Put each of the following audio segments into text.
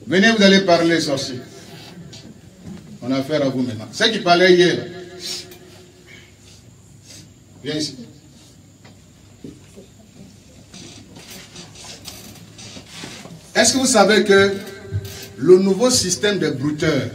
Venez, vous allez parler, sorcier. On a affaire à vous maintenant. C'est qui parlait hier. Viens ici. Est-ce que vous savez que le nouveau système de brouteurs,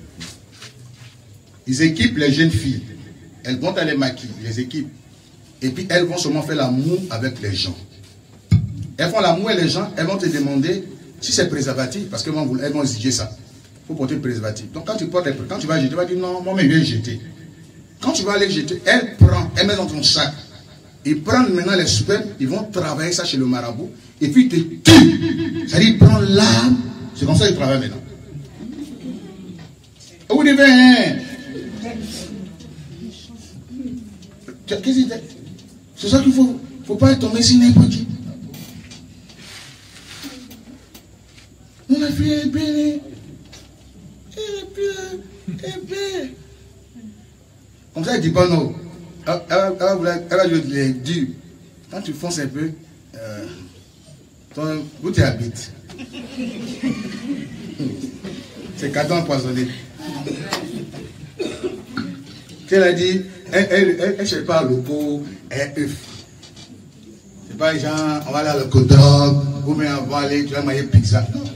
ils équipent les jeunes filles. Elles vont dans les maquis, les équipes. Et puis elles vont seulement faire l'amour avec les gens. Elles font l'amour avec les gens, elles vont te demander si c'est préservatif, parce qu'elles vont exiger ça. Il faut porter le préservatif. Donc quand tu portes, quand tu vas jeter, tu vas dire non, moi je viens jeter. Quand tu vas aller jeter, elles mettent dans ton sac. Ils prennent maintenant les spermes, ils vont travailler ça chez le marabout, et puis ils te tuent. C'est-à-dire, ils prennent l'âme. C'est comme ça qu'ils travaillent maintenant. Où devez, hein? Qu'est-ce que c'est? C'est ça qu'il faut. Il ne faut pas tomber sur n'importe qui. On a fait bien. Comme ça, il dit pas non. Elle va jouer les durs. Quand tu fonces un peu, où tu habites? C'est carton empoisonné. Elle a dit, elle ne cherche pas le pot, elle œuf. C'est pas genre, on va aller à le drogue, ou bien on va aller, tu vas manger pizza. Non.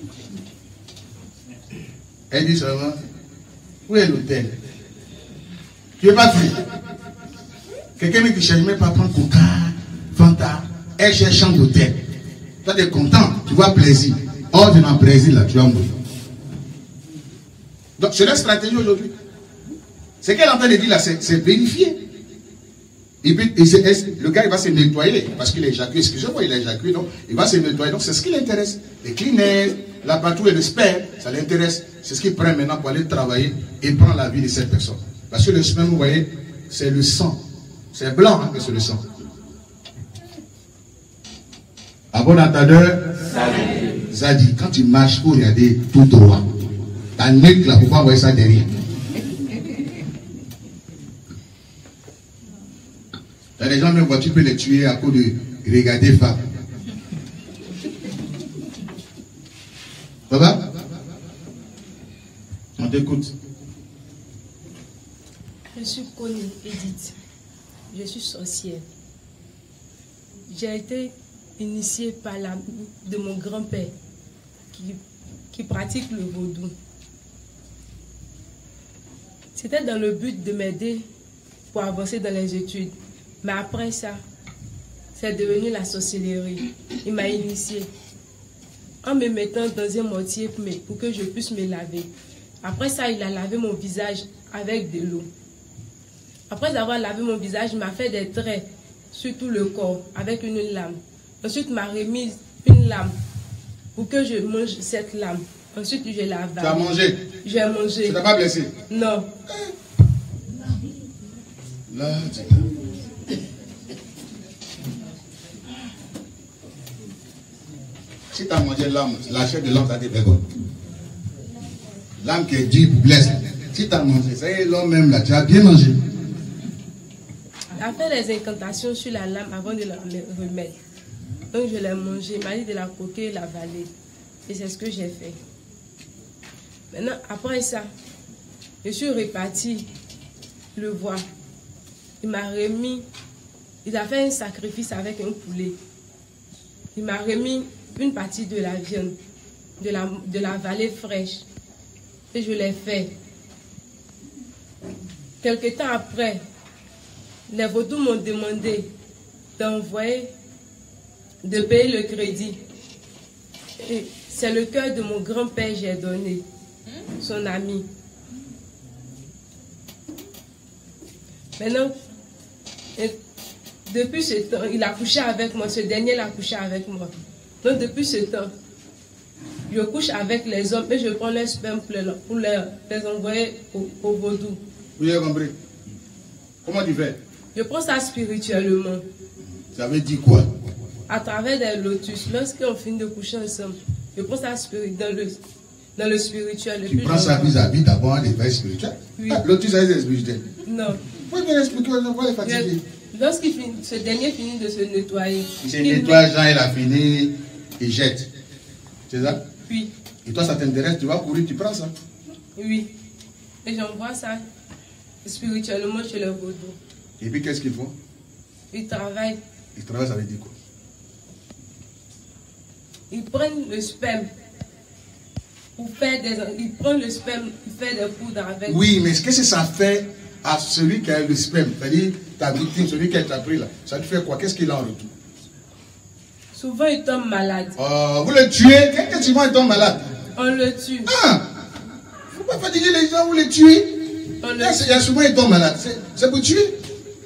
Elle dit seulement, où est l'hôtel? Tu veux pas fuir? Quelqu'un qui cherche même pas prendre Coca, Fanta, elle cherche un hôtel. Toi, tu es content, tu vois plaisir. Or, tu n'as plaisir là, tu vas mourir. Donc, c'est la stratégie aujourd'hui. Ce qu'elle est en train de dire là, c'est vérifier. Et puis, le gars, il va se nettoyer parce qu'il est éjaculé. Excusez-moi, il est éjaculé, donc il va se nettoyer. Donc, c'est ce qui l'intéresse. Les Kleenex, la patrouille et le sperme, ça l'intéresse. C'est ce qu'il prend maintenant pour aller travailler et prendre la vie de cette personne. Parce que le sperme, vous voyez, c'est le sang. C'est blanc, hein, mais c'est le sang. À bon entendeur, Zadi, quand tu marches, il faut regarder tout droit. Ta nuque là, pourquoi envoyer ça derrière? T'as des gens, même tu peux les tuer à cause de regarder femmes. Ça va? On t'écoute. Je suis Connie Edith. Je suis sorcière. J'ai été initiée par l'ami de mon grand-père qui pratique le vaudou. C'était dans le but de m'aider pour avancer dans les études. Mais après ça, c'est devenu la sorcellerie. Il m'a initiée en me mettant dans un mortier pour que je puisse me laver. Après ça, il a lavé mon visage avec de l'eau. Après avoir lavé mon visage, il m'a fait des traits sur tout le corps avec une lame. Ensuite, il m'a remis une lame pour que je mange cette lame. Ensuite, je l'ai avalée. Tu as mangé? J'ai mangé. Tu t'as pas blessé? Non. Là, si tu as mangé l'âme, la chair de l'homme, ça te fait quoi? L'âme qui est dure blesse. Si tu as mangé, ça y est, l'homme même là, tu as bien mangé. Il a fait les incantations sur la lame avant de la remettre. Donc je l'ai mangé, il m'a dit de la coquer et l'avaler. Et c'est ce que j'ai fait. Maintenant, après ça, je suis reparti le voir. Il m'a remis, il a fait un sacrifice avec un poulet. Il m'a remis une partie de la viande, de la vallée fraîche. Et je l'ai fait. Quelque temps après, les vaudous m'ont demandé d'envoyer, de payer le crédit. Et c'est le cœur de mon grand-père que j'ai donné, son ami. Maintenant, depuis ce temps, il a couché avec moi, ce dernier l'a couché avec moi. Donc depuis ce temps, je couche avec les hommes et je prends les spermes pour les envoyer au vaudou. Vous avez compris? Comment tu fais? Je prends ça spirituellement. Ça veut dire quoi? À travers des lotus, lorsqu'on finit de coucher ensemble, je prends ça dans le spirituel. Tu prends ça vis-à-vis d'abord des veilles spirituelles? Oui. Ah, lotus, ça c'est spirituel? Non. Vous pouvez expliquer, on va les fatiguer. Ce dernier finit de se nettoyer. Il se nettoie, Jean, il a fini, il jette. C'est ça? Puis, Et toi, ça t'intéresse, tu vas courir, tu prends ça. Oui. Et j'envoie ça spirituellement chez le vaudou. Et puis, qu'est-ce qu'ils font? Ils travaillent. Ils travaillent, ça veut dire quoi? Ils prennent le sperme. Ils prennent le sperme, ils font des poudres avec. Oui, mais qu'est-ce que ça fait à celui qui a le sperme? C'est-à-dire, ta victime, celui qui t'a pris là. Ça te fait quoi? Qu'est-ce qu'il a en retour? Souvent, il tombe malade. Vous le tuez? Qu'est-ce que tu vois, il tombe malade? On le tue. Ah! Faut pas fatiguer les gens, vous les tuez. Il y a souvent, il tombe malade. C'est pour tuer.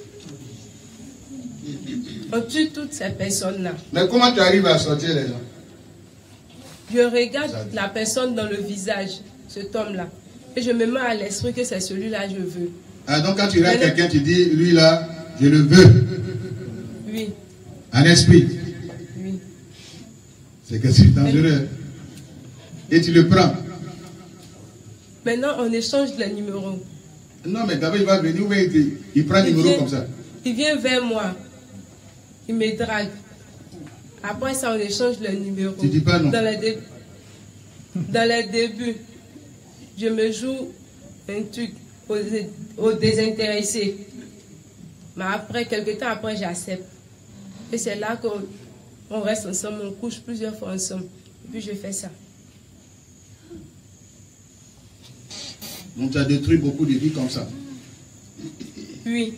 On tue toutes ces personnes-là. Mais comment tu arrives à sortir les gens? Je regarde la personne dans le visage, cet homme-là. Et je me mets à l'esprit que c'est celui-là que je veux. Ah, donc quand tu regardes quelqu'un, tu dis, lui là, je le veux. Oui. En esprit. Oui. C'est que c'est dangereux. Et tu le prends. Maintenant, on échange les numéros. Non, mais d'abord, il va venir, il prend un numéro comme ça. Il vient vers moi. Il me drague. Après ça, on échange le numéro. Tu dis pas non. Dans les débuts, je me joue un truc au désintéressé. Mais après, quelques temps après, j'accepte. Et c'est là qu'on reste ensemble, on couche plusieurs fois ensemble. Et puis je fais ça. Donc tu as détruit beaucoup de vies comme ça. Oui.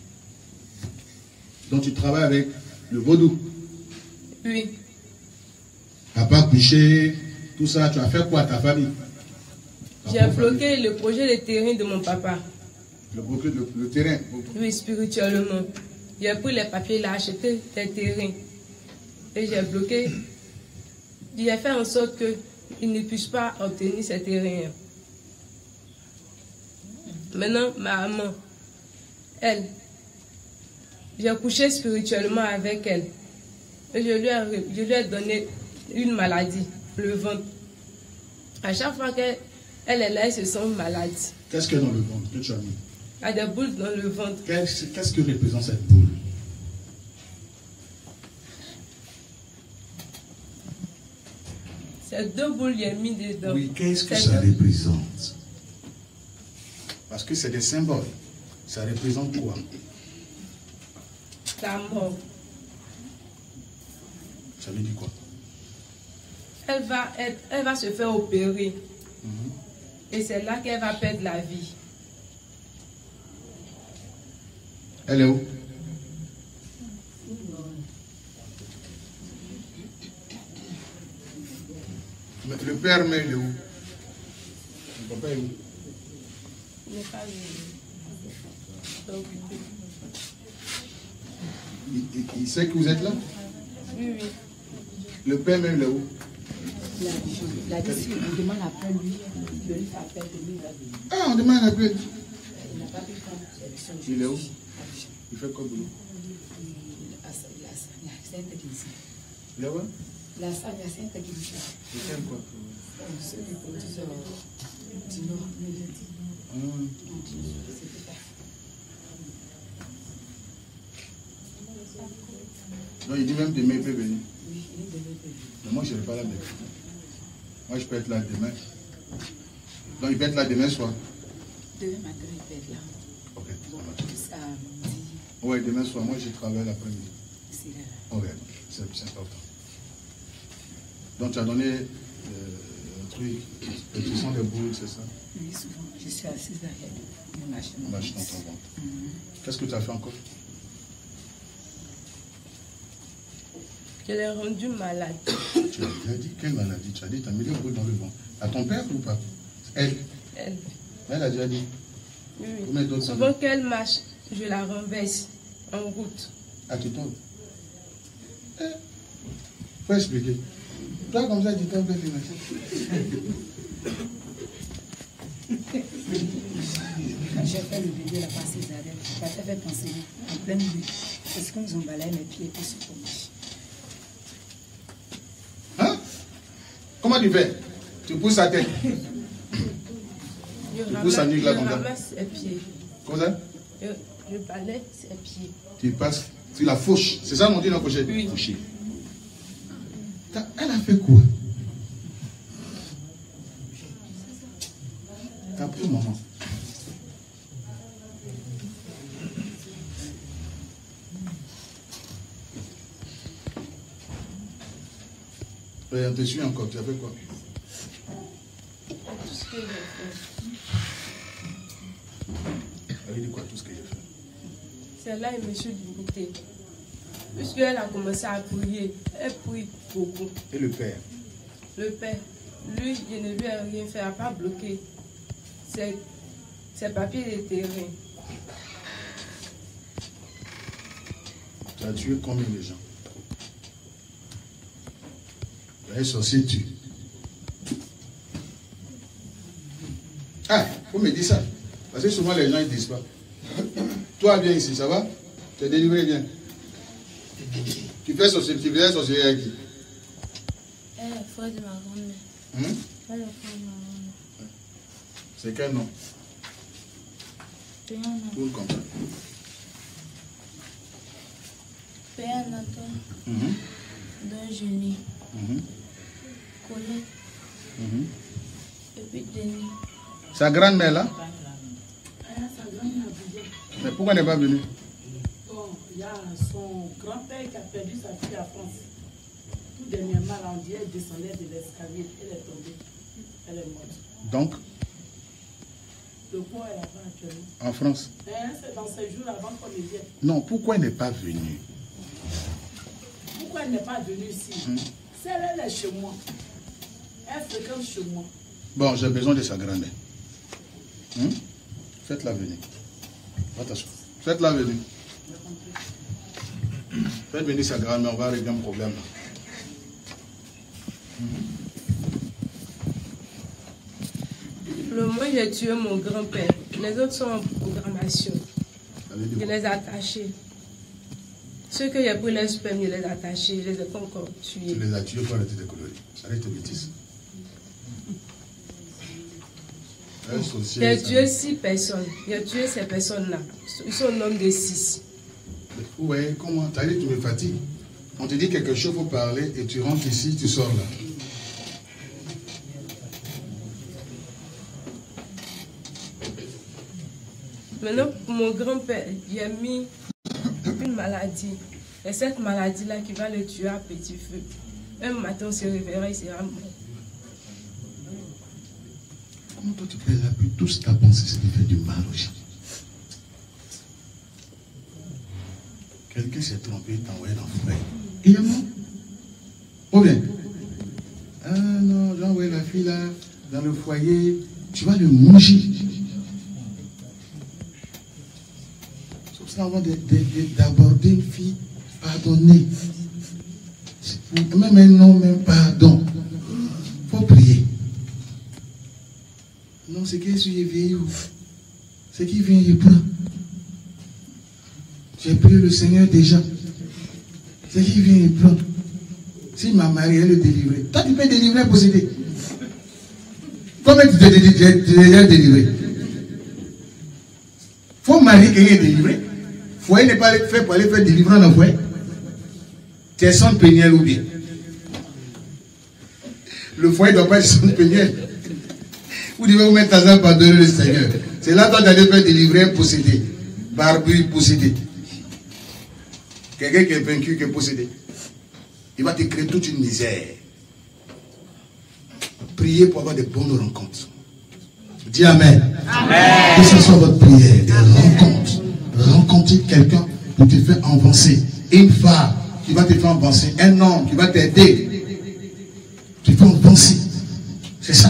Donc tu travailles avec le vaudou. Oui. Tu n'as pas couché, tout ça. Tu as fait quoi à ta famille? J'ai bloqué le projet de terrain de mon papa. Le terrain? Oui, spirituellement. J'ai pris les papiers, il a acheté des terrains. Et j'ai bloqué. J'ai fait en sorte qu'il ne puisse pas obtenir ces terrains. Maintenant, ma maman, elle, j'ai couché spirituellement avec elle. Et je lui ai donné une maladie, le ventre. À chaque fois qu'elle est là, elle se sent malade. Qu'est-ce qu'il y a dans le ventre que tu as mis? Il y a des boules dans le ventre. Qu'est-ce que représente cette boule? C'est 2 boules qu'il y a mis dedans. Oui, qu'est-ce que ça représente? Parce que c'est des symboles. Ça représente quoi? La mort. Ça veut dire quoi? Elle va se faire opérer. Et c'est là qu'elle va perdre la vie. Elle est où? Mais le père, mais il est où? Le papa est où? Il n'est pas occupé. Il sait que vous êtes là? Oui, oui. Le père, mais il est où? La décision, on demande après lui, de lui faire appel de lui. Ah, on demande après lui. Il n'a pas pu prendre solution. Il est où? Il fait quoi, boulot? C'est un technicien. Il est où? La salle, c'est un technicien. Il fait quoi? Ceux qui produisent du Nord. Donc il dit même demain il peut venir. Oui, il est demain. Mais moi je ne serai pas là demain. Moi je peux être là demain. Donc il peut être là demain soir. Demain matin, il peut être là. Ok, ça marche. Jusqu'à midi. Oui, demain soir, moi je travaille l'après-midi. C'est là. Ok, c'est important. Donc tu as donné un truc, ce sont des boules, c'est ça? Oui, souvent, je suis assise derrière une machine. Machine dans ton ventre. Qu'est-ce que tu as fait encore? Je l'ai rendu malade. Tu as bien dit quelle maladie? Tu as dit tu as mis des boules dans le ventre. À ton père ou pas? Elle? Elle a déjà dit. Oui, Combien d'autres souvent qu'elle marche, je la renverse en route. Ah, tu tombes? Faut expliquer. Toi, comme ça, tu tombes bien. Quand j'ai fait le bébé, la passée d'arrêt, ça fait penser en pleine nuit. Parce qu'on nous emballait mes pieds et puis sur le bouche. Hein? Comment tu fais? Tu pousses sa tête. Je ramasse ses pieds. Comment ça? Je balaye ses pieds. Tu passes, tu la fauches. C'est ça mon dit dans le projet? Oui. Faucher. Elle a fait quoi? tout moment. On te suit encore, tu as fait quoi? Tout ce que j'ai fait. Elle dit quoi, tout ce que j'ai fait? C'est là il me suis limité. Puisqu'elle a commencé à prier, elle prie beaucoup. Et le père? Le père, lui, il ne lui a rien fait, il n'a pas bloqué ses papiers de terrain. Tu as tué combien de gens? Un sorcier tue. Ah, faut me dire ça. Parce que souvent les gens ils disent pas. Toi viens ici, ça va? Tu es délivré bien. Tu fais sorcier, tu faisais sorcier avec qui? Elle est frère de ma grand-mère. Elle est frère de ma grand-mère. C'est quel nom? Père Nathan. Tout comme ça. Père Nathan. D'un génie. Colette. Et puis Denis. Sa grand-mère là? Sa grand-mère vivait. Mais pourquoi elle n'est pas venue? Bon, il y a son grand-père qui a perdu sa fille à France. Tout dernièrement, là, on dit elle descendait de l'escalier. Elle est tombée. Elle est morte. Donc, Le corps est là-bas actuellement. en France? C'est dans ces jours avant qu'on y vienne. Non, pourquoi elle n'est pas venue? Pourquoi elle n'est pas venue ici? Elle est chez moi. Elle fréquente chez moi. Bon, j'ai besoin de sa grand-mère. Faites-la venir. Attention. Faites-la venir. Faites venir sa grand-mère, on va régler un problème. Le moment où j'ai tué mon grand-père, les autres sont en programmation. Je les ai attachés. Ceux que j'ai pris les spermes, je les ai attachés, je les ai pas encore tués. Tu les as tués pour arrêter de colorer. Arrête tes bêtises. J'ai tué 6 personnes. J'ai tué ces personnes-là. Ils sont au nombre de 6. Ouais, comment? T'as dit tu me fatigues. On te dit quelque chose, il faut parler, et tu rentres ici, tu sors là. Maintenant, pour mon grand-père, il a mis une maladie. Et cette maladie-là qui va le tuer à petit feu. Un matin, on se réveillera, il sera mort. Comment toi tu peux appuyer tout ce que tu as pensé, c'est de faire du mal aux gens? Quelqu'un s'est trompé, il t'a envoyé dans le foyer. Il est mort. Ou bien? Ah non, j'ai envoyé la fille là, dans le foyer, tu vas le manger. Sauf ça avant d'aborder une fille, pardonner. Même un nom, même pardon. Il faut prier. Non, c'est qu'il est vieillot. C'est qui vient, il prend. J'ai prié le Seigneur déjà. C'est qui vient, il prend. Si ma Marie, elle est délivrée. Toi, tu peux délivrer un possédé. Comment tu t'es déjà délivré? Faut marier quelqu'un est délivré. Foyer n'est pas fait pour aller faire délivrance dans le foyer. Tu es sans péniel ou bien. Le foyer ne doit pas être sans péniel. Vous devez vous mettre à ça pardonner le Seigneur. C'est là toi d'aller faire délivrer un possédé. Barbu possédé. Quelqu'un qui est vaincu, qui est possédé. Il va te créer toute une misère. Priez pour avoir de bonnes rencontres. Dis Amen. Amen. Que ce soit votre prière, des rencontres. Rencontrer quelqu'un pour te faire avancer. Une femme qui va te faire avancer. Un homme qui va t'aider. Tu fais avancer. C'est ça.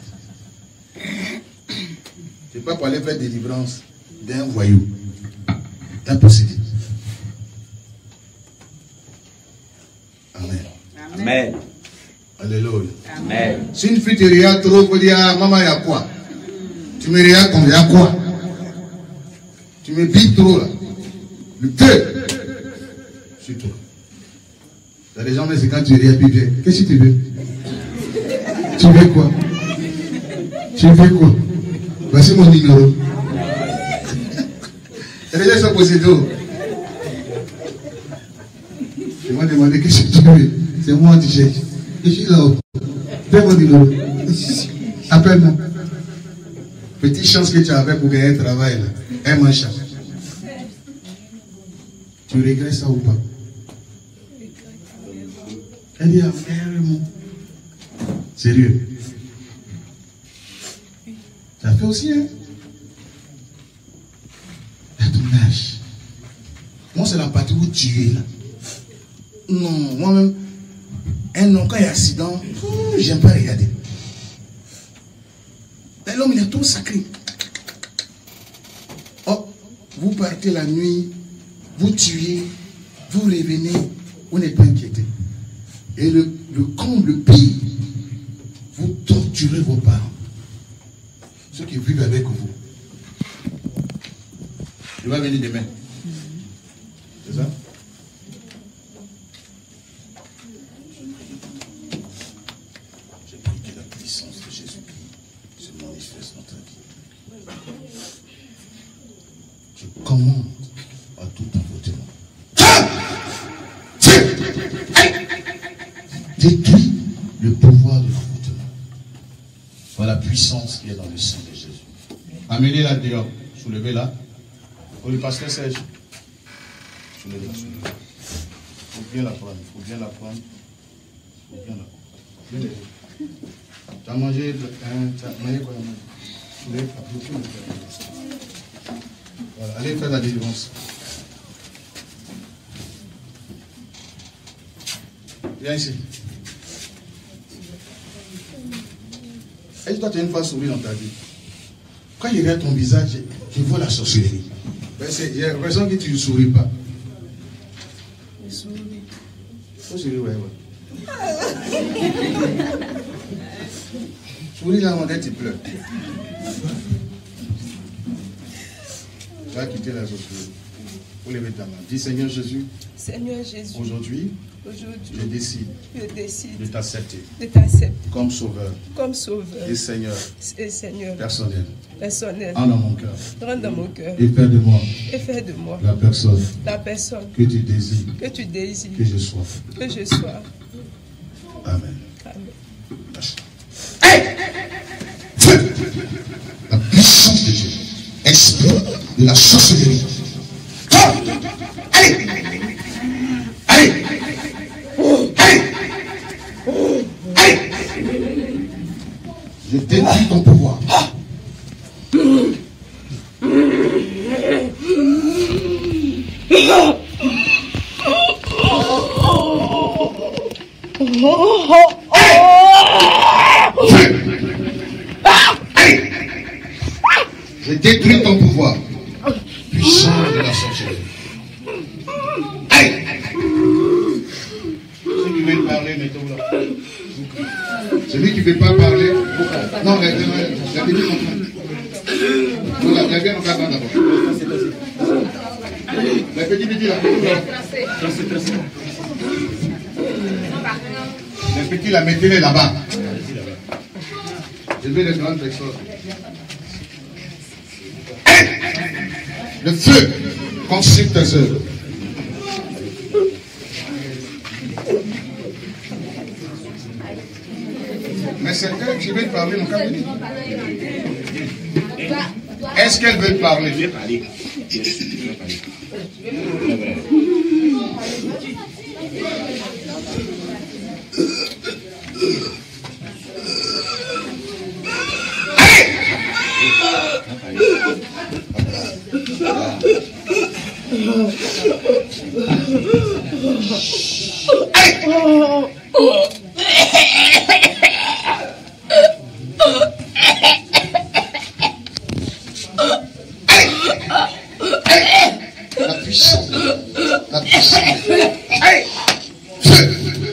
C'est pas pour aller faire délivrance d'un voyou, d'un possédé. Amen. Amen. Alléluia. Amen. Si une fille te regarde trop, il faut dire, ah, maman, il y a quoi? Tu me regardes comme il y a quoi? Tu me piques trop là. Le feu. C'est toi. Il y a des gens, mais c'est quand tu regardes, puis viens. Qu'est-ce que tu veux? Tu veux quoi? Tu veux quoi? Voici mon numéro. Il y a des gens qui sont possédés. Je m'ai demandé qu'est-ce que tu veux. C'est moi qui cherche. Je suis là-haut. Fais mon numéro. Appelle-moi. Petite chance que tu avais pour gagner un travail, là. Un mancham. Tu regrettes ça ou pas? Elle dit, sérieux? Ça fait aussi, hein? À ton âge. Moi, c'est la partie où tu es là. Non, moi-même, un homme, quand il y a accident, j'aime pas regarder. L'homme, il est tout sacré. Oh, vous partez la nuit, vous tuez, vous revenez, vous n'êtes pas inquiété. Et le comble, le pire, vous torturez vos parents. Ceux qui vivent avec vous. Je vais venir demain. C'est ça? J'ai pris que la puissance de Jésus-Christ se manifeste dans ta vie. Je commande à tout envoûtement. Détruis le pouvoir de l'envoûtement. Par la puissance qui est dans le sang de Jésus. Amenez-la dehors. Soulevez-la. Pour le pasteur Serge. Soulevez-la, soulevez-la. Il faut bien la prendre. Il faut bien la prendre. Il faut bien la prendre. Tu as mangé quoi? Voilà. Allez faire la délivrance. Viens ici. Est-ce que toi tu as une fois souri dans ta vie? Quand je regarde ton visage, je vois la sorcellerie. J'ai l'impression que tu ne souris pas. Je souris. Tu souris, ouais. Souris là, on dit tu pleures. Tu vas quitter la sorcellerie. Pour lever ta main. Dis Seigneur Jésus. Seigneur Jésus. Aujourd'hui, je décide de t'accepter comme sauveur et Seigneur personnel. En dans mon cœur. Et fais de moi la personne que tu désires que je sois. Amen. Hey! La puissance de Dieu. Esprit de la sorcellerie. Allez! Allez! Je détruis ton pouvoir. Je détruis ton pouvoir. Puissance de la sorcellerie. Ceux qui veulent parler, mettons là. Celui qui ne veut pas parler. Non, la petite la bien en cadre d'abord. La petite là. Les petits la mettez-les là-bas. Je vais les grandes personnes. Le feu consume tes œuvres. Mais certains qui veulent parler n'ont qu'à venir. Est-ce qu'elles veulent parler? Je vais parler. La puissance. Allez! Feu!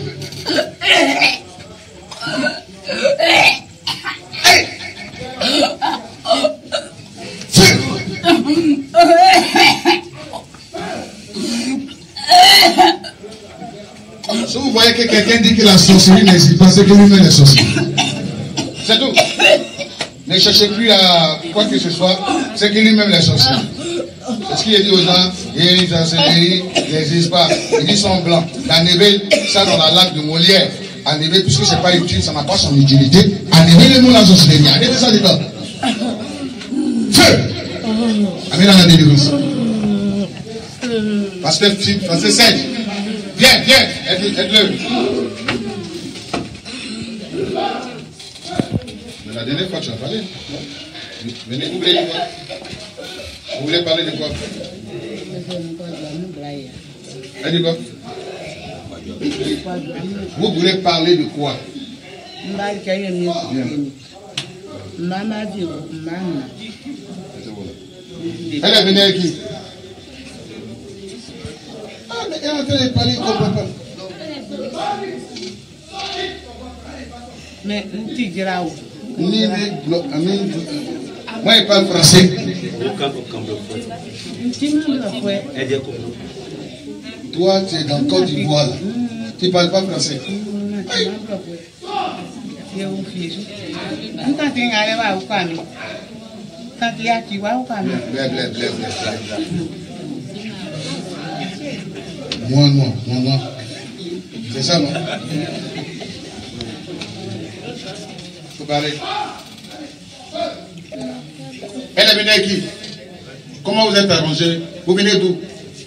Si vous voyez que quelqu'un dit que la sorcellerie n'existe pas, c'est que lui-même est sorcier. C'est tout. Ne cherchez plus à quoi que ce soit, c'est que lui-même est sorcier. C'est ce qu'il a dit aux gens, les sorcelleries n'existent pas. Ils sont blancs. Enlevez ça dans la laque de Molière. Enlevez, puisque ce n'est pas utile, ça n'a pas son utilité. Enlevez le mot la sorcellerie. Enlevez ça dedans. Amène la délivrance. Pasteur Serge, viens, aide-le. Mais la dernière fois, tu as parlé. Venez, ouvrez les voix. Vous voulez parler de quoi? Elle dit quoi? Vous voulez parler de quoi? Elle est venue avec qui? Ah, mais elle est en train de parler, il ne comprend pas. Mais tu diras où? Moi, il parle français. Toi, tu es dans Côte d'Ivoire. Tu ne parles pas français. Moi. C'est ça, non? Il faut parler. Elle est venue avec qui? Comment vous êtes arrangé? Vous venez d'où?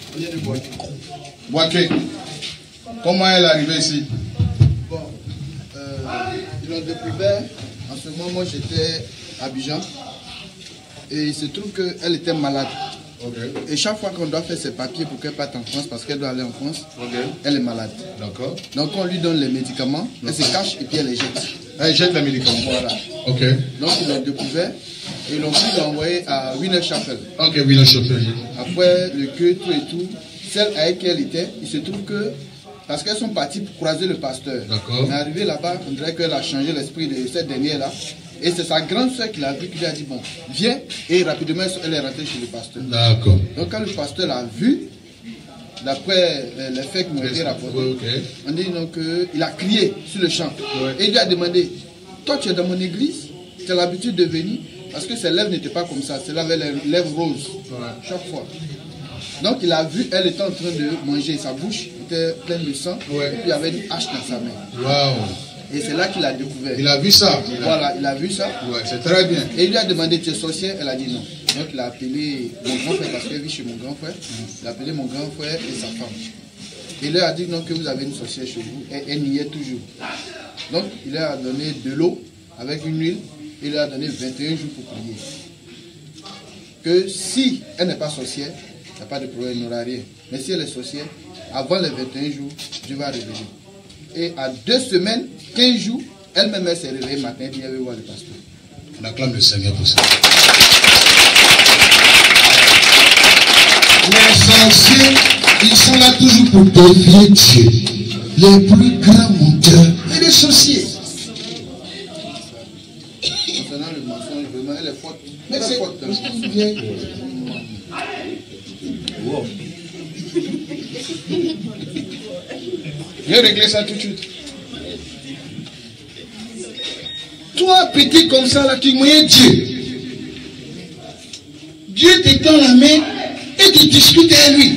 Boaké. Comment elle est arrivée ici? Bon, ils l'ont découvert. En ce moment, moi j'étais à Abidjan. Et il se trouve qu'elle était malade. Okay. Et chaque fois qu'on doit faire ses papiers pour qu'elle parte en France, parce qu'elle doit aller en France, okay, elle est malade. D'accord. Donc on lui donne les médicaments, elle se cache et puis elle les jette. Elle jette les médicaments. Voilà. Ok. Donc ils l'ont découvert et ils l'ont pu l'envoyer à Wiener Chapel. Ok, Wiener Chapel. Après le queue, tout et tout, celle avec qui elle était, il se trouve que, parce qu'elles sont parties pour croiser le pasteur. D'accord. Mais arrivée là-bas, on dirait qu'elle a changé l'esprit de cette dernière-là. Et c'est sa grande soeur qui l'a vu, qui lui a dit, bon, viens. Et rapidement, elle est rentrée chez le pasteur. D'accord. Donc quand le pasteur l'a vu, d'après les faits qui m'ont été rapportés, okay, on dit donc qu'il a crié sur le champ. Ouais. Et il lui a demandé, toi tu es dans mon église, tu as l'habitude de venir, parce que ses lèvres n'étaient pas comme ça, c'est là avec les lèvres roses, chaque fois. Donc il a vu, elle était en train de manger, sa bouche était pleine de sang, ouais, et puis il y avait une hache dans sa main. Waouh. Et c'est là qu'il a découvert. Il a vu ça. Voilà, il a vu ça. Ouais, c'est très bien. Et il lui a demandé, tu es sorcière? Elle a dit non. Donc il a appelé mon grand frère, parce qu'elle vit chez mon grand frère. Il a appelé mon grand frère et sa femme. Il leur a dit non, que vous avez une sorcière chez vous. Et elle niait toujours. Donc il leur a donné de l'eau avec une huile. Il leur a donné 21 jours pour prier. Que si elle n'est pas sorcière, il n'y a pas de problème, il n'aura rien. Mais si elle est sorcière, avant les 21 jours, Dieu va révéler. Et à 2 semaines, 15 jours, elle-même elle s'est réveillée matin et puis elle veut voir le pasteur. On acclame le Seigneur pour ça. Les sorciers, ils sont là toujours pour défier Dieu. Les plus grands menteurs et les sorciers. Concernant le mensonge, vraiment, elle est forte. Mais c'est forte. Wow. Je vais régler ça tout de suite. Toi, petit comme ça, là, tu moyens Dieu. Dieu te tend la main et tu discutes avec lui.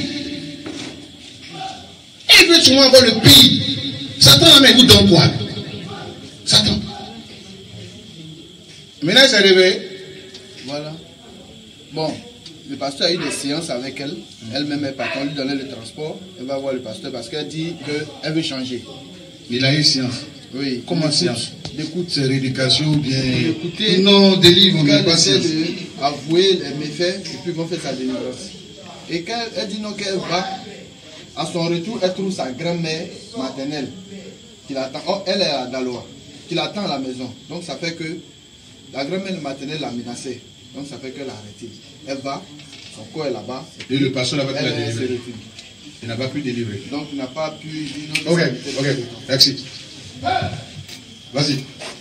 Et il veut sûrement avoir le pays. Satan la main, vous donne quoi? Satan. Maintenant, il s'est réveillé. Voilà. Bon, le pasteur a eu des séances avec elle. Elle-même est partie, on lui donnait le transport. Elle va voir le pasteur parce qu'elle dit qu'elle veut changer. Il a eu science. Oui. Comment science? D'écoute. C'est rééducation ou bien. D'écouter. Non, des livres, on n'a pas science. Avouer les méfaits et puis vont faire sa délivrance. Et quand elle dit non, qu'elle va, à son retour, elle trouve sa grand-mère maternelle qui l'attend. Oh, elle est à Daloa, qui l'attend à la maison. Donc ça fait que la grand-mère maternelle l'a menacée. Donc ça fait qu'elle a arrêté. Elle va, son corps est là-bas. Et le pasteur n'a pas pu la Elle délivrer. se retire. Il n'a pas pu délivrer. Donc il n'a pas pu dire non. Ok, ok, merci. Vas-y.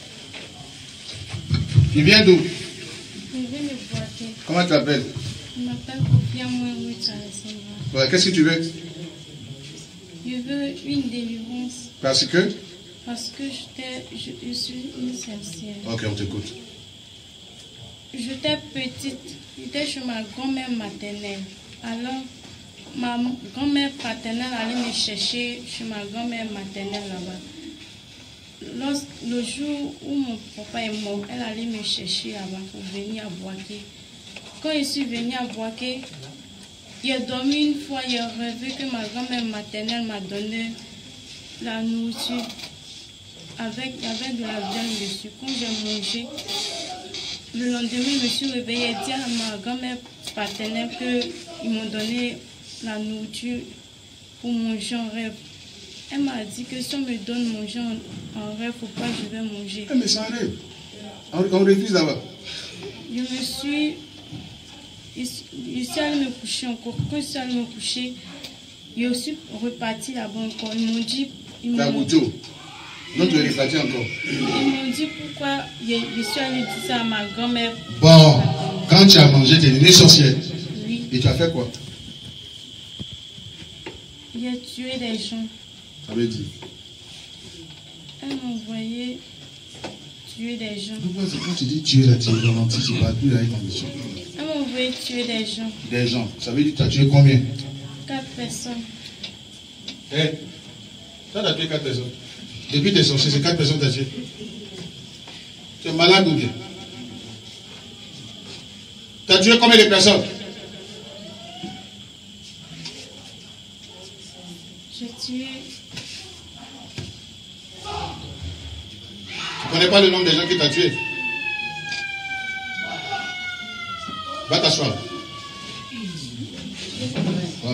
Tu viens d'où? Je vais le Boaké. Comment tu t'appelles? Je m'appelle Kofia Mouemou Tcharesenga. Ouais, qu'est-ce que tu veux? Je veux une délivrance Parce que? parce que je suis une sorcière. Ok, on t'écoute. J'étais petite, j'étais chez ma grand-mère maternelle. Alors, ma grand-mère paternelle allait me chercher chez ma grand-mère maternelle là-bas. Le jour où mon papa est mort, elle allait me chercher là-bas pour venir à Boaké. Quand je suis venue à Boaké, j'ai dormi une fois, j'ai rêvé que ma grand-mère maternelle m'a donné la nourriture avec de la viande dessus. Quand j'ai mangé, le lendemain, je me suis réveillée et dit à ma grand-mère paternelle qu'ils m'ont donné la nourriture pour manger en rêve. Elle m'a dit que si on me donne manger en rêve, pourquoi je vais manger? Mais c'est un rêve. On refuse d'abord. Je suis allée me coucher encore. Quand je suis allée me coucher, je suis repartie là-bas encore. Ils m'ont dit... Donc tu es reparti encore. Ils m'ont dit pourquoi je suis allée dire ça à ma grand-mère. Bon, quand tu as mangé, tu es devenue sorcière. Oui. Et tu as fait quoi? J'ai tué des gens. Ça veut dire? Elle m'a envoyé tuer des gens. Pourquoi c'est quand tu dis tuer là, tu es romantique, tu ne parles plus avec condition. Elle m'a envoyé tuer des gens. Des gens. Ça veut dire que tu as tué combien? 4 personnes. Eh, toi tu as tué 4 personnes. Depuis tes sorciers, c'est 4 personnes que tu as tué. Tu es malade ou bien? Tu as tué combien de personnes? J'ai tué... Tu ne connais pas le nom des gens qui t'ont tué? Va t'asseoir. Voilà.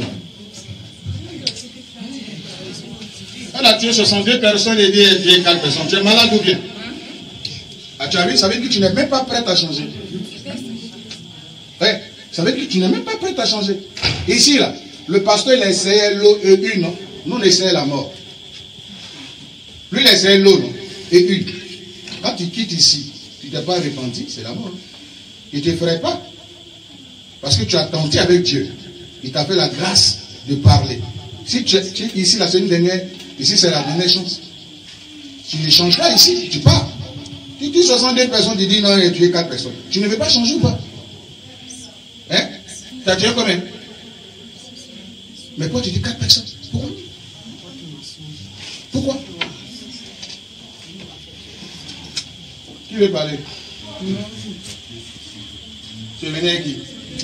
Elle a tué 62 personnes et dit elle a tué 4 personnes. Tu es malade ou bien? Ah, tu as vu, ça veut dire que tu n'es même pas prête à changer. Ouais, ça veut dire que tu n'es même pas prête à changer. Ici, là, le pasteur, il a essayé l'eau et une, non? Nous, on essayait la mort. Lui, il a essayé l'eau, non? Et une. Quand tu quittes ici, tu ne t'es pas repenti, c'est la mort. Il ne t'effraie pas. Parce que tu as tenté avec Dieu. Il t'a fait la grâce de parler. Si ici, là, c'est une dernière, ici, c'est la dernière chance. Tu ne changes pas ici, tu pars. Tu dis 62 personnes, tu dis non, il a tué 4 personnes. Tu ne veux pas changer ou pas? Hein? Tu as tué combien? Mais pourquoi tu dis 4 personnes? Pourquoi? Pourquoi? Qui veut parler? Tu es venu avec qui?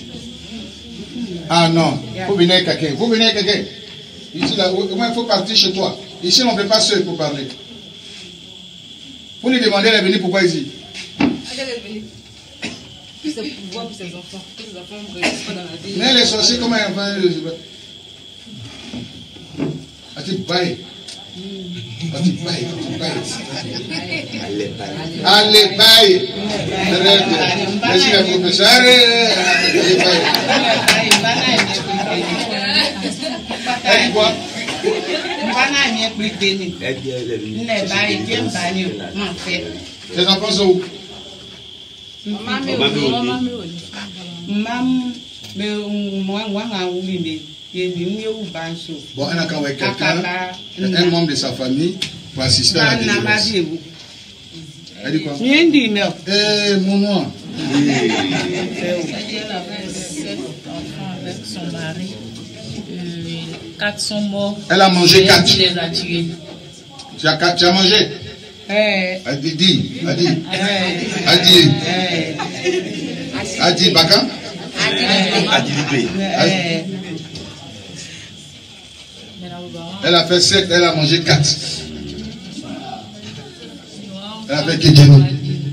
Ah non, vous venez avec quelqu'un. Vous venez avec quelqu'un. Ici, là, au moins, il faut partir chez toi. Ici, on ne peut pas seul pour parler. Vous lui demandez, elle est venue pourquoi ici? Elle est venue. Plus de pouvoir pour ses enfants. Pour ses enfants ne réussissent pas dans la vie. Mais les sorciers, comment ils font? As-tu baillé? As-tu baillé? Allez, baillé. Merci la professeure. Elle dit quoi? Tes enfants sont où? Bon, elle a quand même quelqu'un, un membre de sa famille, pour assister à la délivrance. Elle dit quoi? Eh, mon noir. Elle avait 7 enfants avec son mari. 4 sont morts. Elle a mangé 4. Elle les a tués. Tu as mangé? Adi Bakan? Elle a fait 7, elle a mangé 4. Elle a fait Kékéno.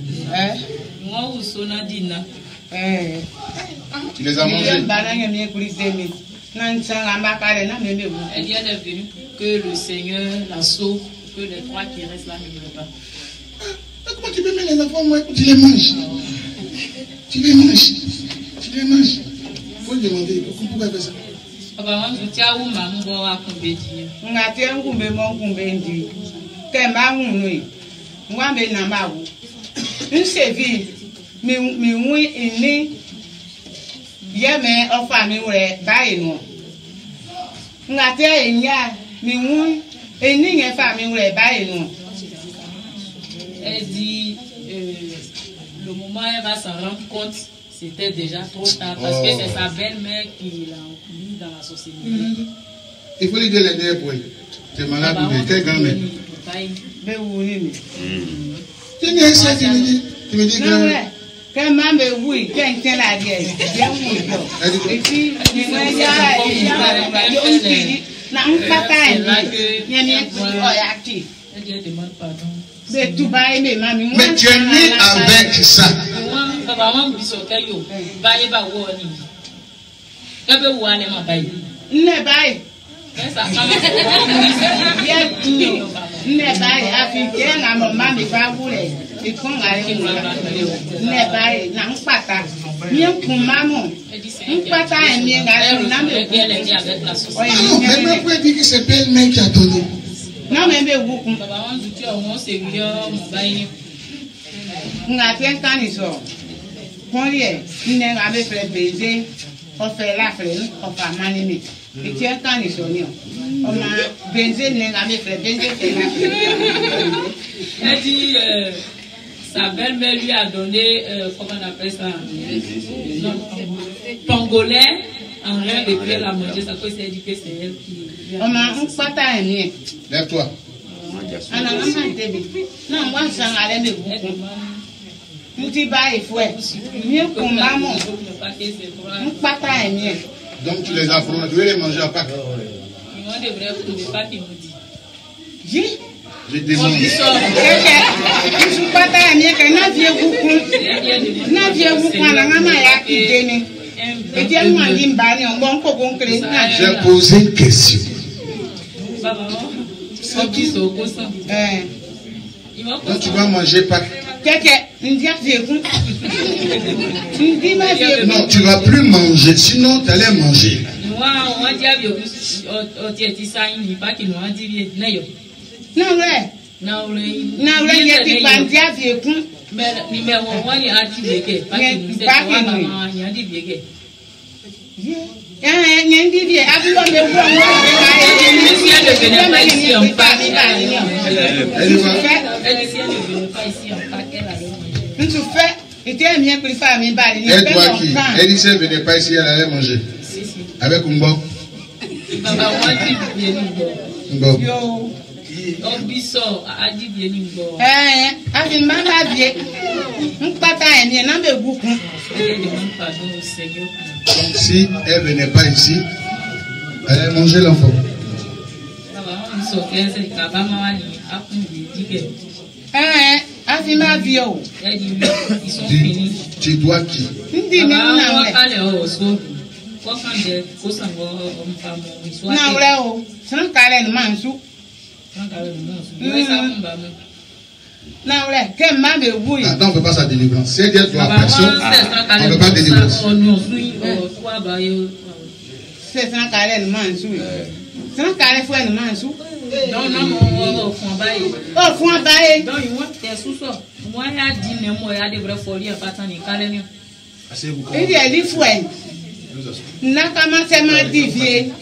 Tu les as mangés? Elle dit elle est venue pour que le Seigneur la sauve, que les 3 qui restent là ne meurent pas. Comment tu peux mettre les enfants, moi, tu les manges? Tu les manges. Tu les manges. Il faut demander pourquoi elle fait ça. Apparemment, je tiens où ma mère a combien elle dit le moment où elle va s'en rendre compte, c'était déjà trop tard parce que c'est sa belle-mère qui l'a mis dans la société. Il faut lui dire les derniers points. Tu es malade ou bien? Quelle grand-mère? Tu me dis grand-mère. Quand maman oui, quand tient la gueule, bien oui. Et puis, moi, il y a na papa ni actif. Mais tu vas aimer mamie. Mais tu es né avec ça. Ne baille. Ne baille africain à mon mamie va vouloir. Et qu'on a ne baille na pata. Bien pour maman. Pata est bien gardé. Non, mais moi, vous dire que c'est belle-mère qui a donné. Non, mais beaucoup. On a fait un canisson. Quand il est, il avait fait baiser, on fait la flemme, on fait manier. Et tu as un canisson. On a baisé, il avait fait baiser, elle dit, sa belle-mère lui a donné, comment on appelle ça, pangolais, en rien de plus la manger, ça peut s'être dit que c'est elle qui. On a un pata et mien. Lève-toi. Non, moi, ça allait me beaucoup. Petit bas et fouet. Mieux pour maman. Un pata et mien. Donc tu les as pris, tu veux les manger à Pâques. Moi, je devrais trouver pas qu'il me dit. J'ai demandé. Je suis pata et mien, que n'a vieux beaucoup. N'a vieux beaucoup, la maman a qui donné. Et tu as moi dit, on va encore créer. J'ai posé une question. Donc tu vas manger Pâques. Non, tu ne vas plus manger, sinon tu allais manger. Et toi qui, elle ne venait pas ici, elle allait manger. Avec Umbo. Si elle ne venait pas ici, elle allait manger l'enfant. Tu dois qui? Attends, on ne peut pas sa délivrance. Si elle dit à personne, on ne peut pas délivrance. C'est ça, carré, le mansou. C'est un carré, fouet, le mansou. Non, au fond, bail. Au fond, bail. Donc, il want tes sous-sols. Moi, il y a 10 mois, il y a des vraies folies à partir de calme. Il y a des fouets. N'a commencé à m'adivier.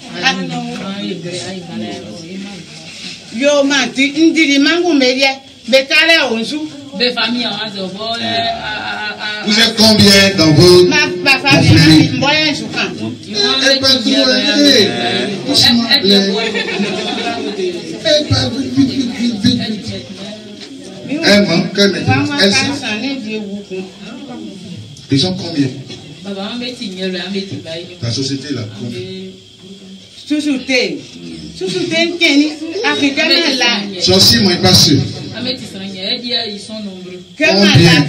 Yo, mati, indiri mango media, bekale onsu. Be famille en Vous êtes combien dans vos... Ma famille, moyen soukan. Elle parle tout elle parle vite. Elle manque, elle ils sont combien? La société là, combien? Sous-souté, Kenny, africain là. Sorcier, moi, pas sûr. Ils sont nombreux. Combien?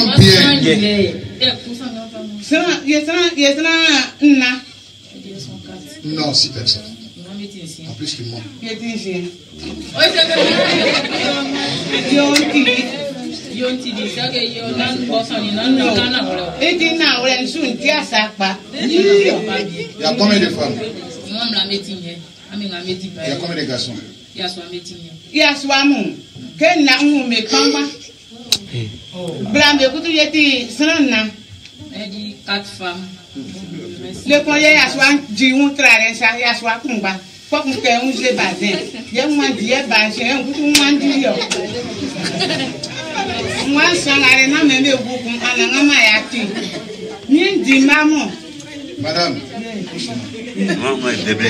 Non, 6 personnes. En plus que moi. Il y a combien de femmes? Il y a combien de garçons? Il y a Swamon. Quel n'a me combat? Bram de Coutu Yeti, Sana. Elle dit 4 femmes. Le collier à soi du traverse à soi combat. Faut qu'on ait un jeu bazin. Il y a moins d'hier bazin, un coup de moins d'hier. Moi, sans l'arena, même beaucoup, en a maïaki. Ni dit maman. Madame. Maman, blé.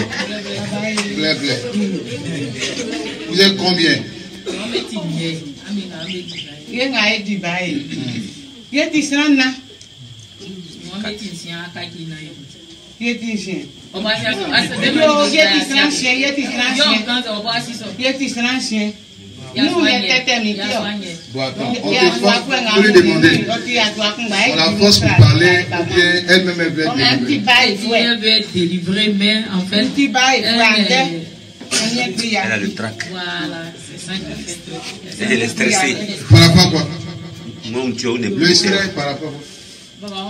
Vous êtes combien? Il y a un Dubaï. Yeti Srana. Yeti Srana. Yeti Srana. Yeti Srana. Nous, les têtes métiers. Vous lui demandez. On la force pour parler, ou bien elle-même elle veut elle veut être délivrée, mais en fait, elle a le trac. Voilà, c'est ça qui fait. Elle est stressée. Par rapport à quoi? Le stress par rapport à quoi?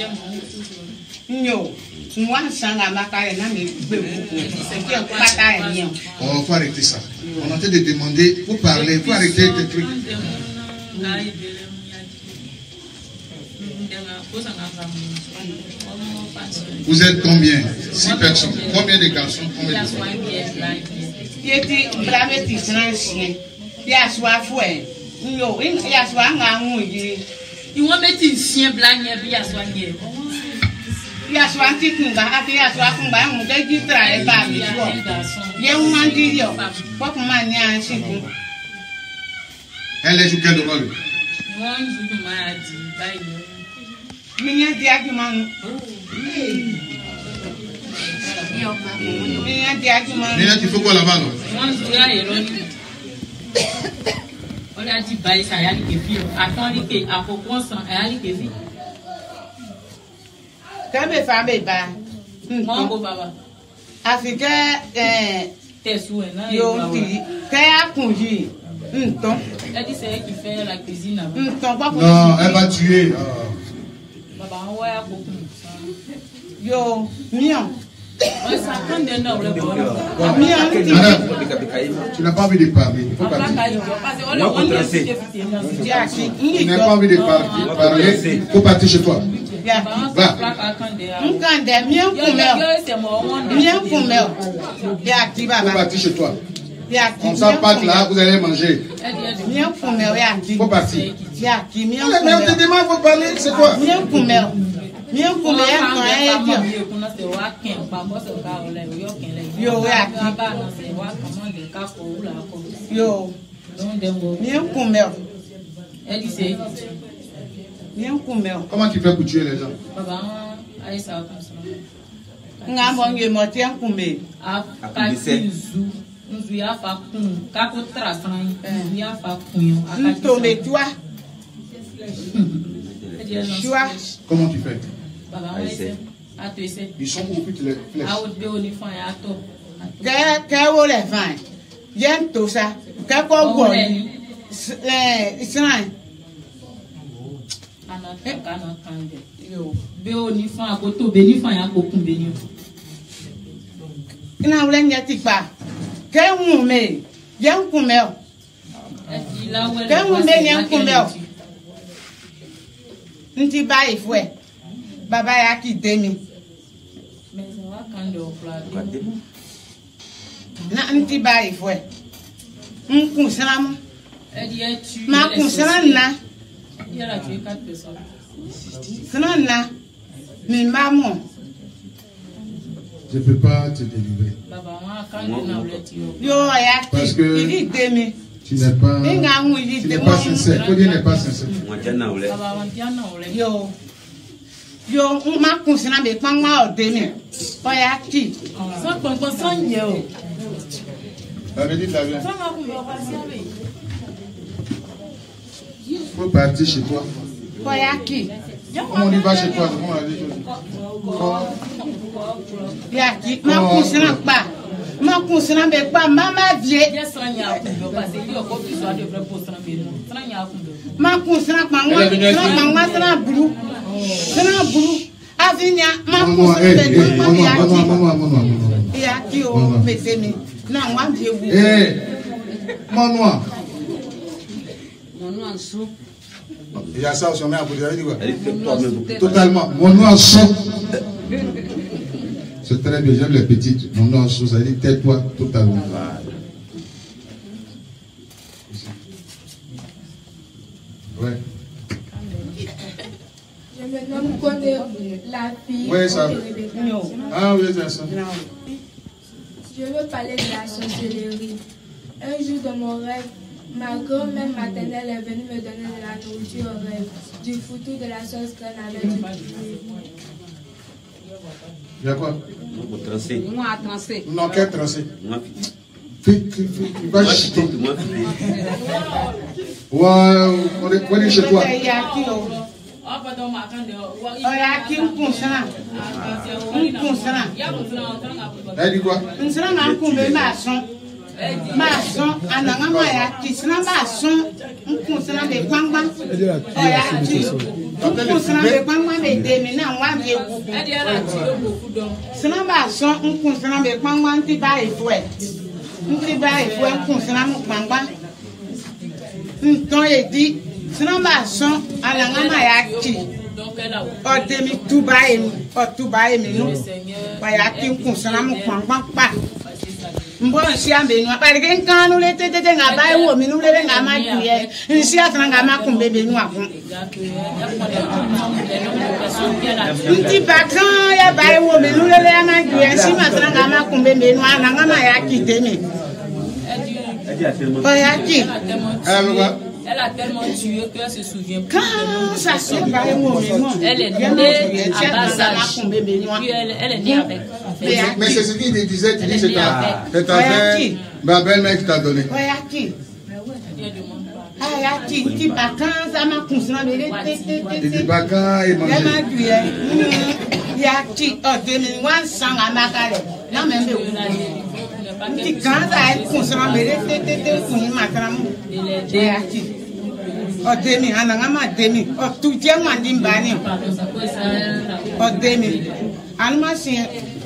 Oh, faut arrêter ça. On est en train de demander, faut parler, faut arrêter des trucs. Vous êtes combien? 6 personnes. Combien de garçons? Combien de Elle est jouée quel rôle? Maintenant, tu fais quoi là-bas? On a dit bail ça y a les filles. Attends les à pourquoi ça y a les filles. Quand mes femmes bas. Mon beau papa. Africain t'es souhait là. Yo ti. T'es conduit. Nton. Elle dit c'est elle qui fait la cuisine là. Non, elle va tuer. Papa on voit beaucoup. Yo, mion. Tu n'as pas envie de parler. Il faut partir. Tu n'as pas envie de parler. Il faut partir chez toi. Va. Il faut partir chez toi. On s'en part là, vous allez manger. Il faut partir. Mais on te demande, il faut parler, c'est quoi? Comment tu fais pour tuer les gens? Comment tu fais? Ils sont où toutes les flèches? Baba ya ki demi. Na nti ba ifwe. Nkun salam. Ma kun salam na. Il a tué 4 personnes. Salam na. Min ba mo. Je ne peux pas te délivrer. Yo ya ki. Parce que il demi. Tu n'es pas sincère. Claudie n'est pas sincère. Yo. Yo, ma conscience be pangwa o demi. Oya ki. Sans compensation yo. La vedite la vient. Faut partir chez toi. Oya ki. Comment on y va chez toi? Comment on a dit? Ya ki, ma conscience pas. Ma conscience be pas mama vie. Ma conscience mangwa sana bulu. Sana bulu. Avinya ma conscience be mama ya ki o mesemi. Na wa vie wu. Mon noir. Mon noir soupe. Il y a ça au sommet à côté. Totalement. Mon noir soupe. C'est très bien, j'aime les petites. Mon nom ça dit tais-toi totalement. Ouais. Je me nomme Condé, la fille. Oui, ça. Ah oui, c'est ça. Je veux parler de la sorcellerie. Un jour dans mon rêve, Ma grand-mère maternelle est venue me donner de la nourriture au rêve, du foutu, de la sauce graine avec du poulet. Il y a quoi? Moi, à transer. Non, quel tracé? Moi, Va chuter. Waouh, on est chez toi. Elle dit quoi? Maçon, anangama ya kisna maçon, ukusna be kwangba. Oya ti. Ukusna be kwangba be demi na wa be wu. Sna maçon, ukusna be kwangba nti ba ifwe. Nti ba ifwe ukusna mu kwangba. Nton edi, sna maçon, anangama ya ti. O demi tuba emi, o tuba emi no. Ba ya ti ukusna mu kwangba pa. Mbona siambe nwa parike nkanu le tete ngabai wo minu le ngama duye nsi atana ngama kumbe be nwa ko nti bakan ya bai wo minu le ngama duye nsi atana ngama kumbe be nwa na ngama ya kiteme oyaki Elle a tellement tué qu'elle se souvient plus. Quand ça se bai wo minu Elle est née à bas âge. Puis elle est née avec. Mais c'est ce qu'il disait, tu dis c'est ta belle-mère qui t'a donné. Oyaki. Ayaki, ti bakan ça m'a consommé Il dit bakan et manger. Yaki, oh 2001 sang à Makale. Non même ti quand ça est consommé kuni matram. Yaki. Oh 2000 ananga ma 2000. Oh tout tient mandi mbani. Oh 2000. Alma si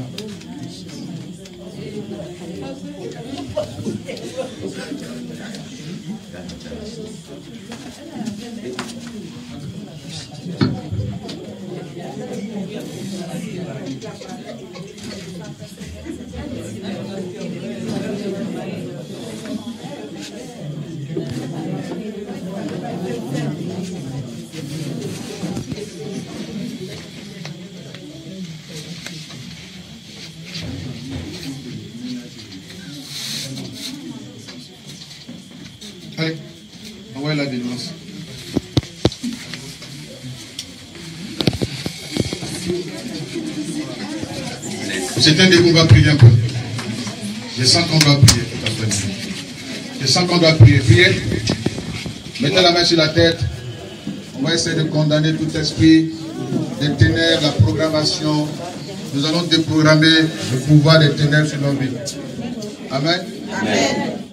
Allez, envoyez la délivrance. C'est un début, on va prier un peu. Je sens qu'on doit prier tout à fait. Je sens qu'on doit prier. Priez. Mettez la main sur la tête. On va essayer de condamner tout esprit des ténèbres, la programmation. Nous allons déprogrammer le pouvoir des ténèbres sur nos vies. Amen. Amen.